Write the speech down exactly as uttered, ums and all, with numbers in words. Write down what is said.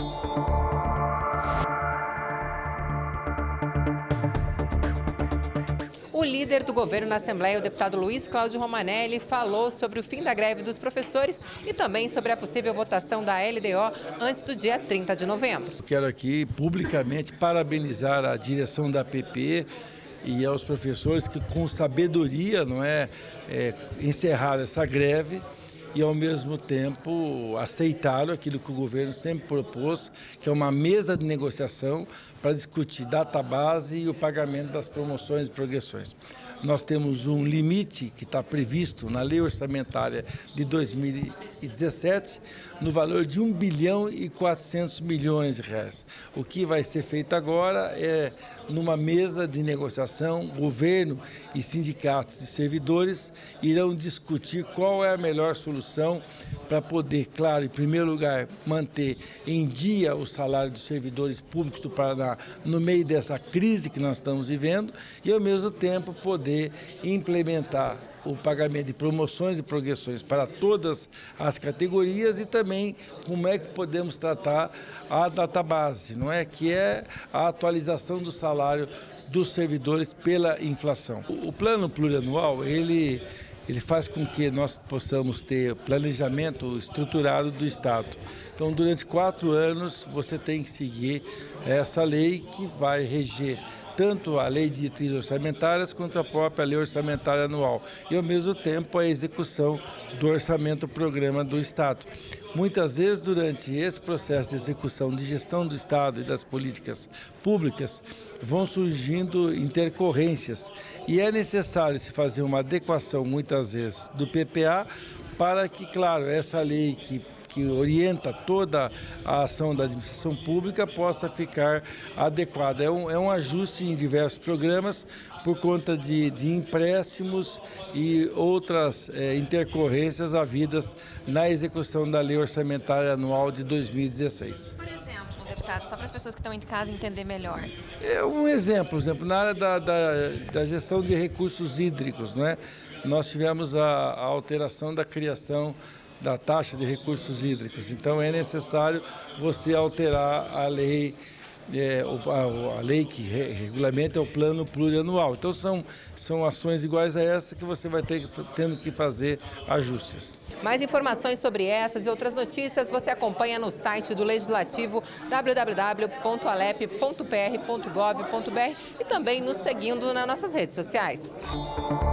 O líder do governo na Assembleia, o deputado Luiz Cláudio Romanelli, falou sobre o fim da greve dos professores e também sobre a possível votação da L D O antes do dia trinta de novembro. Eu quero aqui publicamente parabenizar a direção da A P P e aos professores que com sabedoria, não é, é encerraram essa greve e ao mesmo tempo aceitaram aquilo que o governo sempre propôs, que é uma mesa de negociação para discutir database e o pagamento das promoções e progressões. Nós temos um limite que está previsto na lei orçamentária de dois mil e dezessete no valor de um bilhão e quatrocentos milhões de reais. O que vai ser feito agora é, numa mesa de negociação, governo e sindicatos de servidores irão discutir qual é a melhor solução para poder, claro, em primeiro lugar, manter em dia o salário dos servidores públicos do Paraná no meio dessa crise que nós estamos vivendo e, ao mesmo tempo, poder implementar o pagamento de promoções e progressões para todas as categorias e também como é que podemos tratar a database, não é? Que é a atualização do salário dos servidores pela inflação. O, o plano plurianual, ele, ele faz com que nós possamos ter planejamento estruturado do Estado. Então, durante quatro anos, você tem que seguir essa lei que vai reger tanto a lei de diretrizes orçamentárias quanto a própria lei orçamentária anual e, ao mesmo tempo, a execução do orçamento-programa do Estado. Muitas vezes, durante esse processo de execução de gestão do Estado e das políticas públicas, vão surgindo intercorrências e é necessário se fazer uma adequação, muitas vezes, do P P A para que, claro, essa lei que que orienta toda a ação da administração pública possa ficar adequada. É um, é um ajuste em diversos programas por conta de, de empréstimos e outras é, intercorrências havidas na execução da Lei Orçamentária Anual de dois mil e dezesseis. Por exemplo, deputado, só para as pessoas que estão em casa entender melhor. É um exemplo, por exemplo, na área da, da, da gestão de recursos hídricos, não é? Nós tivemos a, a alteração da criação da taxa de recursos hídricos. Então é necessário você alterar a lei, é, a, a lei que re, regulamenta o plano plurianual. Então são, são ações iguais a essa que você vai ter tendo que fazer ajustes. Mais informações sobre essas e outras notícias você acompanha no site do Legislativo w w w ponto alep ponto p r ponto gov ponto b r e também nos seguindo nas nossas redes sociais.